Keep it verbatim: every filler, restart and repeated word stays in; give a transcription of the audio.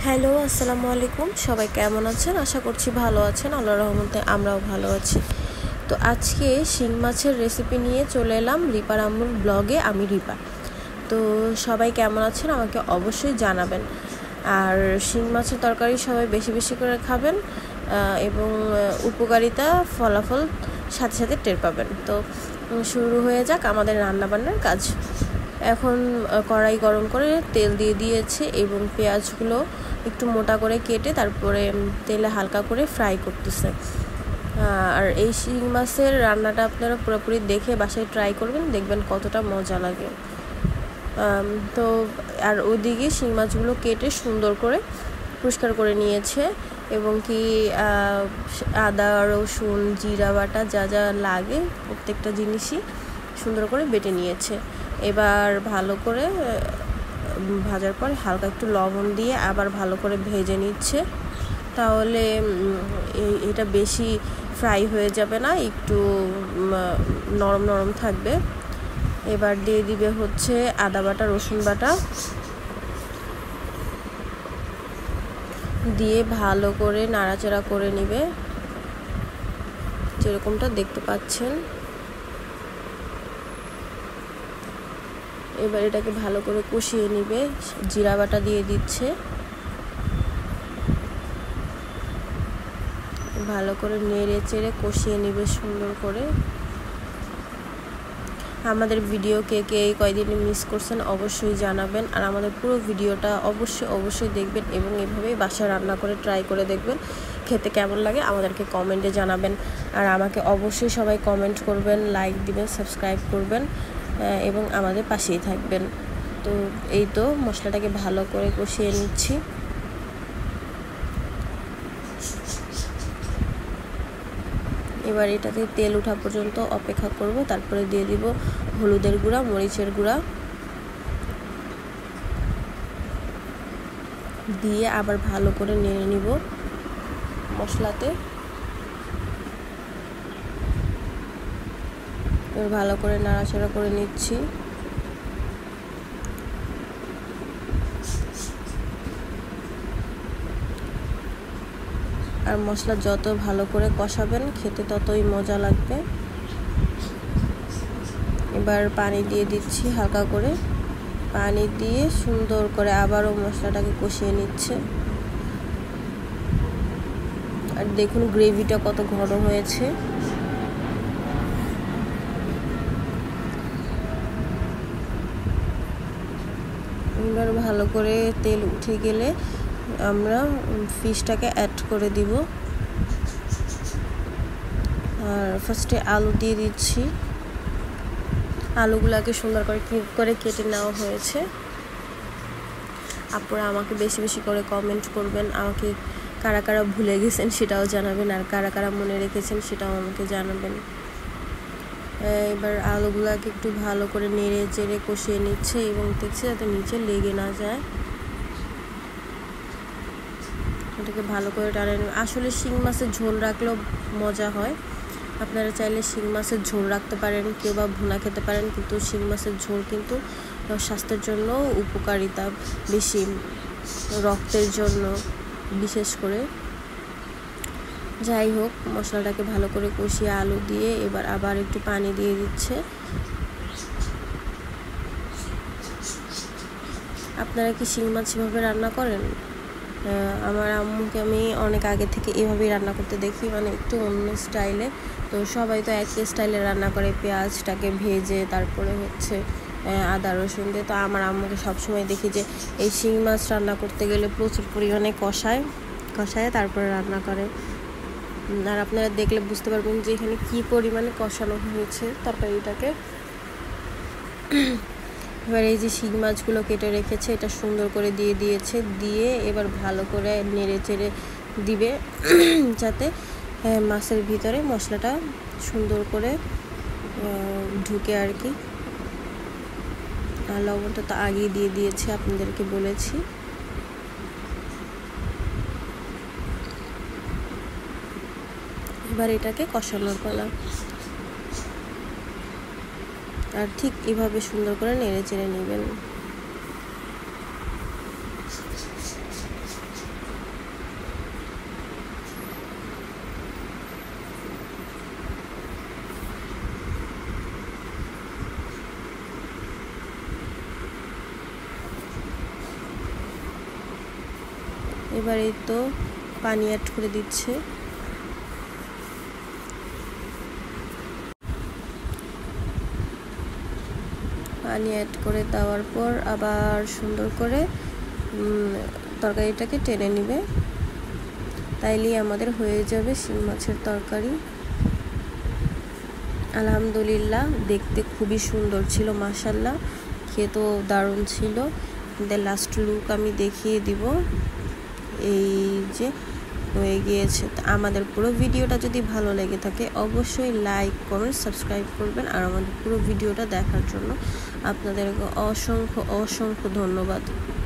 Hello, আসসালামু আলাইকুম। সবাই কেমন আছেন? আশা করছি ভালো আছেন। আল্লাহর রহমতে আমরাও ভালো আছি। তো আজকে শিং মাছের রেসিপি নিয়ে চলে এলাম রিপার আম্মুর ব্লগে। আমি রিপা। তো সবাই কেমন আছেন আমাকে অবশ্যই জানাবেন। আর শিং মাছের তরকারি সবাই বেশি বেশি করে খাবেন এবং উপকারিতা ফলাফল সাথে সাথে টের পাবেন। তো শুরু হয়ে যাক আমাদের রান্নাবান্নার কাজ। এখন কড়াই গরম করে তেল দিয়ে দিয়েছে এবং পেঁয়াজগুলো একটু মোটা করে কেটে তারপরে তেলে হালকা করে ফ্রাই করতেছে। আর এই শিং মাছের রান্নাটা আপনারা পুরোপুরি দেখে বাসায় ট্রাই করবেন, দেখবেন কতটা মজা লাগে। তো আর ওইদিকে শিং মাছগুলো কেটে সুন্দর করে পরিষ্কার করে নিয়েছে এবং কি আদা রসুন জিরা বাটা যা যা লাগে প্রত্যেকটা জিনিসই সুন্দর করে বেটে নিয়েছে। এবার ভালো করে ভাজার পর হালকা একটু লবণ দিয়ে আবার ভালো করে ভেজে নিচ্ছে, তাহলে এটা বেশি ফ্রাই হয়ে যাবে না, একটু নরম নরম থাকবে। এবার দিয়ে দিবে হচ্ছে আদা বাটা রসুন বাটা দিয়ে ভালো করে নাড়াচাড়া করে নিবে, যেরকমটা দেখতে পাচ্ছেন। এবার এটাকে ভালো করে কষিয়ে নিবে। জিরা বাটা দিয়ে দিচ্ছে, ভালো করে নেড়ে চেড়ে কষিয়ে নিবে সুন্দর করে। আমাদের ভিডিও কে কে এই কয়দিনে মিস করছেন অবশ্যই জানাবেন, আর আমাদের পুরো ভিডিওটা অবশ্যই অবশ্যই দেখবেন এবং এভাবেই বাসায় রান্না করে ট্রাই করে দেখবেন খেতে কেমন লাগে আমাদেরকে কমেন্টে জানাবেন। আর আমাকে অবশ্যই সবাই কমেন্ট করবেন, লাইক দিবেন, সাবস্ক্রাইব করবেন এবং আমাদের পাশেই থাকবেন। তো এই তো মশলাটাকে ভালো করে কষিয়ে নিচ্ছি। এবার এটাতে তেল ওঠা পর্যন্ত অপেক্ষা করব, তারপরে দিয়ে দিব হলুদের গুঁড়া, মরিচের গুঁড়া দিয়ে আবার ভালো করে নেড়ে নিব মশলাতে। এবার ভালো করে নাড়াচাড়া করে নিচ্ছি। আর মশলা যত ভালো করে কষাবেন খেতে ততই মজা লাগবে। এবার পানি দিয়ে দিচ্ছি হালকা করে, পানি দিয়ে সুন্দর করে আবারও মশলাটাকে কষিয়ে নিচ্ছে। আর দেখুন গ্রেভিটা কত ঘন হয়েছে। এবার ভালো করে তেল উঠে গেলে আমরা ফিশটাকে অ্যাড করে দিব। আর ফার্স্টে আলু দিয়ে দিচ্ছি। আলুগুলোকে সুন্দর করে কিউব করে কেটে নেওয়া হয়েছে। আপনারা আমাকে বেশি বেশি করে কমেন্ট করবেন, আমাকে কারা কারা ভুলে গেছেন সেটাও জানাবেন, আর কারা কারা মনে রেখেছেন সেটাও আমাকে জানাবেন। এবার আলুগুলোকে একটু ভালো করে নেড়ে চেড়ে কষিয়ে নিচ্ছে এবং দেখছে যাতে নিচে লেগে না যায়। এটাকে ভালো করে টানে। আসলে শিং মাছের ঝোল রাখলেও মজা হয়। আপনারা চাইলে শিং মাছের ঝোল রাখতে পারেন, কেউ বা ভুনা খেতে পারেন, কিন্তু শিং মাছের ঝোল কিন্তু স্বাস্থ্যের জন্য উপকারিতা বেশি, রক্তের জন্য বিশেষ করে। যাই হোক, মশলাটাকে ভালো করে কষিয়ে আলু দিয়ে এবার আবার একটু পানি দিয়ে দিচ্ছে। আপনারা কি শিং মাছ এভাবে রান্না করেন? আমার আম্মুকে আমি অনেক আগে থেকে এভাবেই রান্না করতে দেখি, মানে একটু অন্য স্টাইলে। তো সবাই তো একই স্টাইলে রান্না করে, পেঁয়াজটাকে ভেজে তারপরে হচ্ছে আদা রসুন দিয়ে। তো আমার আম্মুকে সবসময় দেখি যে এই শিং মাছ রান্না করতে গেলে প্রচুর পরিমাণে কষায় কষায় তারপরে রান্না করে। আর আপনারা দেখলে বুঝতে পারবেন যে এখানে কী পরিমাণে কষানো হয়েছে তরকারিটাকে। এবার এই যে শিং মাছগুলো কেটে রেখেছে এটা সুন্দর করে দিয়ে দিয়েছে, দিয়ে এবার ভালো করে নেড়ে চেড়ে দিবে যাতে মাছের ভিতরে মশলাটা সুন্দর করে ঢুকে আর কি। আর লবণটা তো আগেই দিয়ে দিয়েছি, আপনাদেরকে বলেছি। এবার এটাকে কষানোর পালা। আর ঠিক এভাবে সুন্দর করে নেড়ে চেড়ে নেবেন। এবার এই তো পানি অ্যাড করে দিচ্ছে। পানি অ্যাড করে দেওয়ার পর আবার সুন্দর করে তরকারিটাকে টেনে নিবে, তাইলেই আমাদের হয়ে যাবে শিং মাছের তরকারি। আলহামদুলিল্লাহ, দেখতে খুবই সুন্দর ছিল, মাশাআল্লাহ, খেতেও দারুণ ছিল। লাস্ট লুক আমি দেখিয়ে দিব। এই যে হয়ে গিয়েছে। আমাদের পুরো ভিডিওটা যদি ভালো লেগে থাকে অবশ্যই লাইক কমেন্ট সাবস্ক্রাইব করবেন। আর আমাদের পুরো ভিডিওটা দেখার জন্য আপনাদেরকে অসংখ্য অসংখ্য ধন্যবাদ।